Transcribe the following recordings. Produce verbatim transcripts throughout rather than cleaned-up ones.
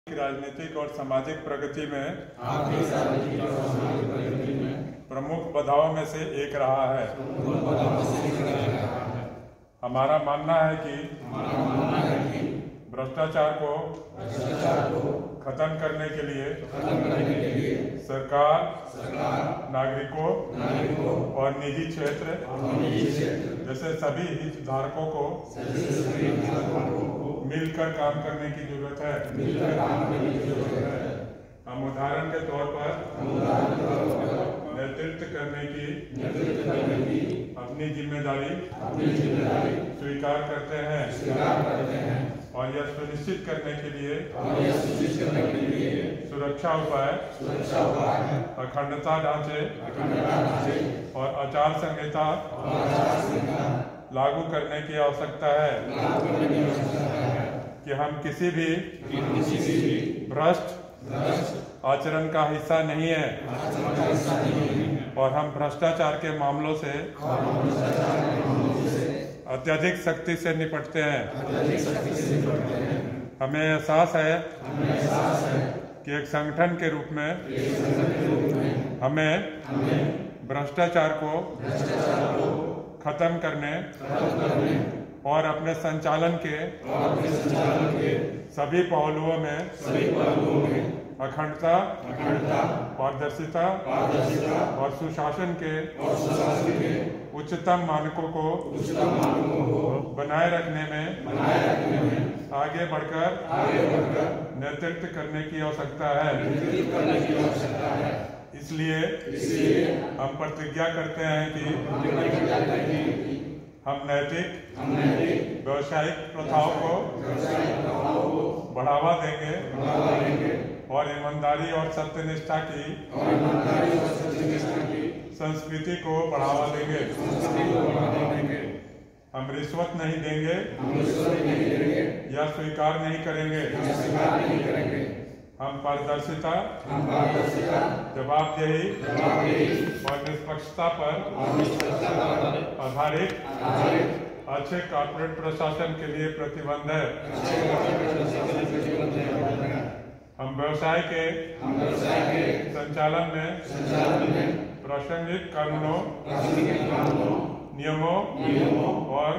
राजनीतिक और सामाजिक प्रगति में आपकी राजनीतिक और सामाजिक प्रगति में प्रमुख बाधाओं में से एक रहा है। प्रमुख बाधाओं में से एक रहा है। हमारा मानना है कि हमारा मानना है कि भ्रष्टाचार को भ्रष्टाचार को खत्म करने के लिए खत्म करने के लिए सरकार सरकार नागरिकों नागरिकों और निजी क्षेत्र और निजी क्षेत्र जैसे सभी हितधारकों को सभी हितधारकों को मिलकर काम करने की जरूरत है मिलकर काम करने की जरूरत है। हम उदाहरण के तौर पर उदाहरण के तौर पर नेतृत्व करने की नेतृत्व करने की अपनी जिम्मेदारी अपनी जिम्मेदारी स्वीकार करते हैं स्वीकार करते हैं और यह सुनिश्चित करने के लिए और यह सुनिश्चित करने के लिए सुरक्षा उपाय सुरक्षा उपाय अखंडता ढांचे अखंडता ढांचे और आचार संहिता और आचार संहिता लागू करने की आवश्यकता है लागू करने की आवश्यकता है कि हम किसी भी कि किसी भी भ्रष्ट भ्रष्ट आचरण का हिस्सा नहीं है आचरण का हिस्सा नहीं है और हम भ्रष्टाचार के मामलों से और हम भ्रष्टाचार के मामलों से अत्यधिक सख्ती से निपटते हैं। अत्यधिक सख्ती से निपटते हैं। हमें एहसास है हमें एहसास है कि एक संगठन के रूप में कि संगठन के रूप में हमें हमें भ्रष्टाचार को भ्रष्टाचार को खत्म करने खत्म करने और अपने संचालन के और अपने संचालन के सभी पहलुओं में सभी पहलुओं में अखंडता अखंडता पारदर्शिता पारदर्शिता और सुशासन के और सुशासन के उच्चतम मानकों को उच्चतम मानकों को बनाए रखने में बनाए रखने में आगे बढ़कर आगे बढ़कर नेतृत्व करने की आवश्यकता है। नेतृत्व करने की आवश्यकता है। इसलिए इसलिए हम प्रतिज्ञा करते हैं कि प्रतिज्ञा करते हैं कि हम नैतिक हम नैतिक व्यवसायिक प्रथाओं को व्यवसायिक प्रथाओं को बढ़ावा देंगे बढ़ावा देंगे और ईमानदारी और सत्यनिष्ठा की और ईमानदारी और सत्यनिष्ठा की संस्कृति को बढ़ावा देंगे। संस्कृति को बढ़ावा देंगे। हम रिश्वत नहीं देंगे हम रिश्वत नहीं देंगे या स्वीकार नहीं करेंगे। या स्वीकार नहीं करेंगे। हम पारदर्शिता हम पारदर्शिता जवाबदेही जवाबदेही और निष्पक्षता पर और निष्पक्षता पर आधारित आधारित अच्छे कॉर्पोरेट प्रशासन के लिए प्रतिबद्ध है। अच्छे कॉर्पोरेट प्रशासन के लिए प्रतिबद्ध है। हम व्यवसाय के हम व्यवसाय के संचालन में संचालन में प्रासंगिक कानूनों प्रासंगिक कानूनों नियमों नियमों और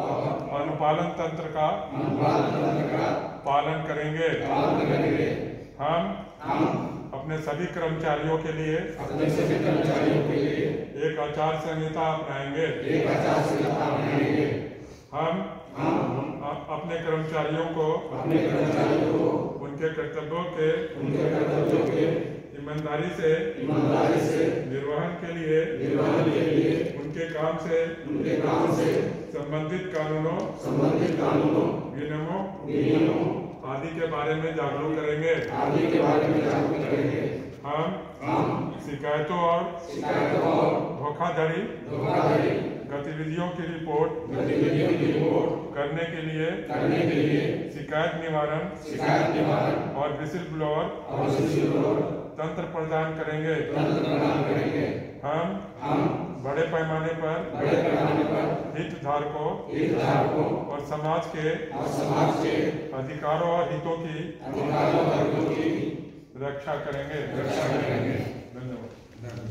अनुपालन तंत्र का अनुपालन तंत्र का पालन करेंगे। पालन करेंगे। हम हम अपने सभी कर्मचारियों के लिए अपने सभी कर्मचारियों के लिए एक आचार संहिता अपनाएंगे। एक आचार संहिता अपनाएंगे। हम हम अ- अपने कर्मचारियों को अपने कर्मचारियों को उनके कर्तव्यों के उनके कर्तव्यों के ईमानदारी से ईमानदारी से निर्वहन के लिए निर्वहन के लिए उनके काम से उनके काम से संबंधित कानूनों संबंधित कानूनों नियमों नियमों आदि के बारे में जागरूक करेंगे। आदि के बारे में जागरूक करेंगे। हम हम शिकायतों और शिकायतों और धोखाधड़ी धोखाधड़ी गतिविधियों की रिपोर्ट गतिविधियों की रिपोर्ट करने के लिए करने के लिए शिकायत निवारण शिकायत निवारण और विसिल ब्लोअर और विजिलर तंत्र प्रदान करेंगे। तंत्र प्रदान करेंगे। हम हम बड़े पैमाने पर बड़े पैमाने पर हितधारकों हितधारकों और समाज के और समाज के अधिकारों और हितों की अधिकारों और हितों की रक्षा करेंगे। रक्षा करेंगे। धन्यवाद।